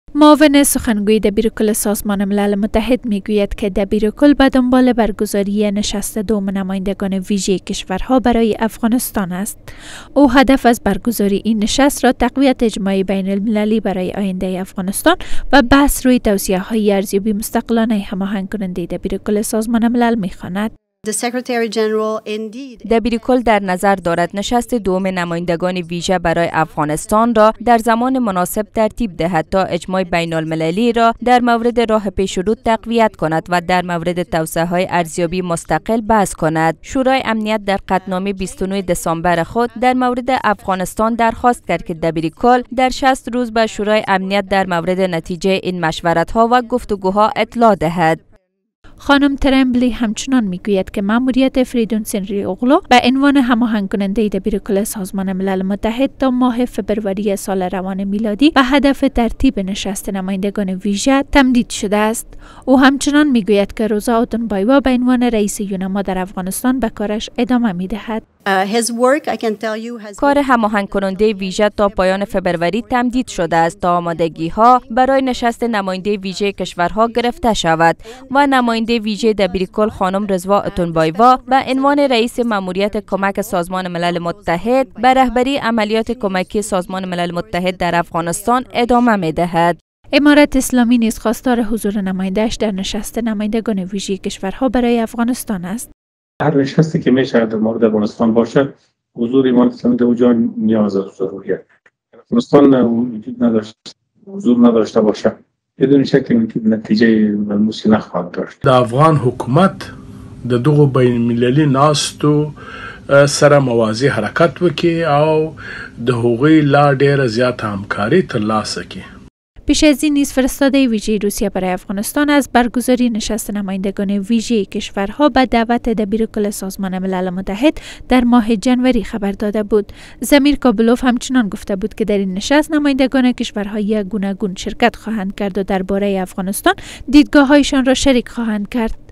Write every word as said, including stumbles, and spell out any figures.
معاون سخنگوی دبیرکل سازمان ملل متحد میگوید که دبیرکل به دنبال برگزاری نشست دوم نمایندگان ویژه کشورها برای افغانستان است. او هدف از برگزاری این نشست را تقویت اجماع بین المللی برای آینده افغانستان و بحث روی توصیه‌های ارزیابی مستقلانه هماهنگ کننده دبیرکل سازمان ملل می‌خواند. دبیرکل در نظر دارد نشست دوم نمایندگان ویژه برای افغانستان را در زمان مناسب ترتیب دهد تا اجماع بین المللی را در مورد راه پیش رو تقویت کند و در مورد توصیه‌های ارزیابی مستقل بحث کند. شورای امنیت در قطعنامه بیست و نه دسامبر خود در مورد افغانستان درخواست کرد که دبیرکل در شصت روز به شورای امنیت در مورد نتیجه این مشورت‌ها و گفتگوها اطلاع دهد. خانم ترمبلی همچنان میگوید که مأموریت فریدون سینری اوغلو به عنوان هماهنگ کننده دبیرکل سازمان ملل متحد تا ماه فبروری سال روان میلادی به هدف ترتیب نشست نمایندگان ویژه تمدید شده است. او همچنان میگوید که روزا اوتونبایوا به عنوان رئیس یونما در افغانستان به کارش ادامه میدهد. کار هماهنگ کننده ویژه تا پایان فبروری تمدید شده است تا آمادگی ها برای نشست نماینده ویژه کشورها گرفته شود و نماینده ویژه دبیرکل خانم رضوا اوتونبایوا به عنوان رئیس مأموریت کمک سازمان ملل متحد به رهبری عملیات کمکی سازمان ملل متحد در افغانستان ادامه می‌دهد. امارت اسلامی نیز خواستار حضور نماینده‌اش در نشست نمایندگان ویژه کشورها برای افغانستان است. هر نشستی که میشه در مورد افغانستان باشه، حضور امارت اسلامی در اونجا نیاز و ضروریه. افغانستان وجود نداشت، حضور نداشته باشه، بدون شک نتیجه ملموسی نخواهد داشت. د افغان حکومت د دغه بین المللي ناستو سره موازی حرکت وکړي او د هغوی لا ډیره زیاته همکاري ترلاسه کړي. پیش از این نیز فرستاده ویژه روسیه برای افغانستان از برگزاری نشست نمایندگان ویژه کشورها به دعوت دبیرکل سازمان ملل متحد در ماه جنوری خبر داده بود. زمیر کابلوف همچنان گفته بود که در این نشست نمایندگان کشورهای گوناگون شرکت خواهند کرد و درباره افغانستان دیدگاه‌هایشان را شریک خواهند کرد.